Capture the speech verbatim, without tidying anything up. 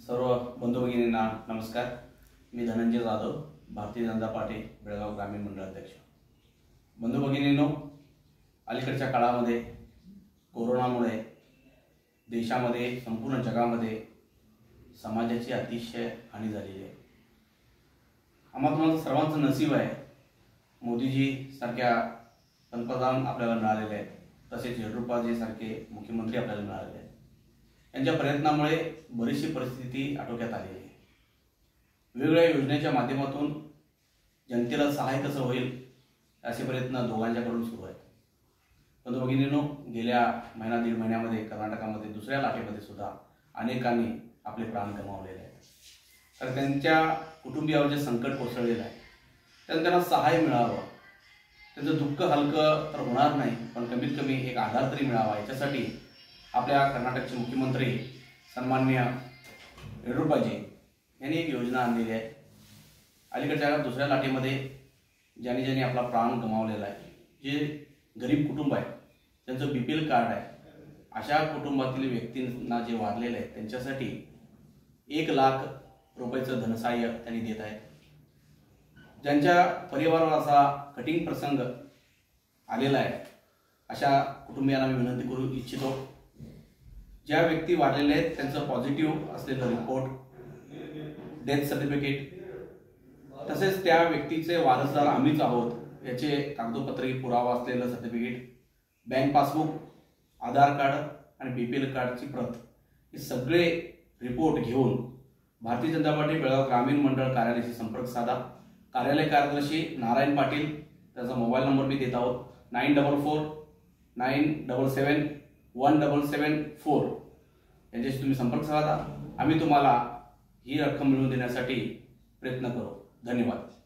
सर्व बंधू भगिनींना नमस्कार। मी धनंजय जाधव, भारतीय जनता पार्टी बेळगाव ग्रामीण मंडळ अध्यक्ष। बंधू भगिनींनो, अलीकडच्या काळामध्ये कोरोनामुळे देशामध्ये संपूर्ण जगामध्ये समाजाची अतिशय हानी झालेली आहे। आम्हाला सर्वांचं नशीब आहे, मोदीजी सारख्या पंतप्रधान आपल्याला मिळालेले आहेत, तसेच येडियुरप्पाजी सारखे मुख्यमंत्री आपल्याला मिळालेले आहेत। यांच्या प्रयत्नामुळे बरीचशी परिस्थिती आटोक्यात आली आहे। वेगवेगळ्या योजनेच्या माध्यमातून जनतेला सहाय्य कसं होईल असे प्रयत्न दोघांच्याकडून सुरू आहेत। पण भगिनींनो, गेल्या महिना दीड महिन्यामध्ये कर्नाटकामध्ये दुसऱ्या लाटेमध्ये सुद्धा अनेकांनी आपले प्राण गमावलेले आहेत। तर त्यांच्या कुटुंबियावर जे संकट कोसळलेलं आहे त्यांना त्यांना सहाय्य मिळावं, त्यांचं दुःख हलकं तर होणार नाही, पण कमीत कमी एक आधार तरी मिळावा याच्यासाठी आपल्या कर्नाटकचे मुख्यमंत्री सन्माननीय येडियुरप्पाजी यांनी एक योजना आणलेली आहे। अलीकडच्या दुसऱ्या लाटेमध्ये ज्यांनी ज्यांनी आपला प्राण गमावलेला आहे, जे गरीब कुटुंब आहे, त्यांचं बी पी एल कार्ड आहे, अशा कुटुंबातील व्यक्तींना जे वारलेले आहेत त्यांच्यासाठी एक लाख रुपयाचं धनसहाय्य त्यांनी देत आहेत। ज्यांच्या परिवारावर असा कठीण प्रसंग आलेला आहे अशा कुटुंबियांना मी विनंती करू इच्छितो, ज्या व्यक्ती वारलेले आहेत त्यांचं पॉझिटिव्ह असलेलं रिपोर्ट, डेथ सर्टिफिकेट, तसेच त्या व्यक्तीचे वारसदार आम्हीच आहोत याचे कागदोपत्री पुरावा असलेलं certificate, bank passbook, Aadhaar card आणि बी पी एल कार्डची प्रत, हे सगळे रिपोर्ट घेऊन भारतीय जनता पार्टी बेळगाव ग्रामीण मंडळ कार्यालयाशी संपर्क साधा। कार्यालय कार्यदर्शी नारायण पाटील, त्याचा मोबाईल नंबर मी देत आहोत, nine double four nine double seven one double seven four यांच्याशी तुम्ही संपर्क साधा। आम्ही तुम्हाला ही रक्कम मिळवून देण्यासाठी प्रयत्न करू। धन्यवाद।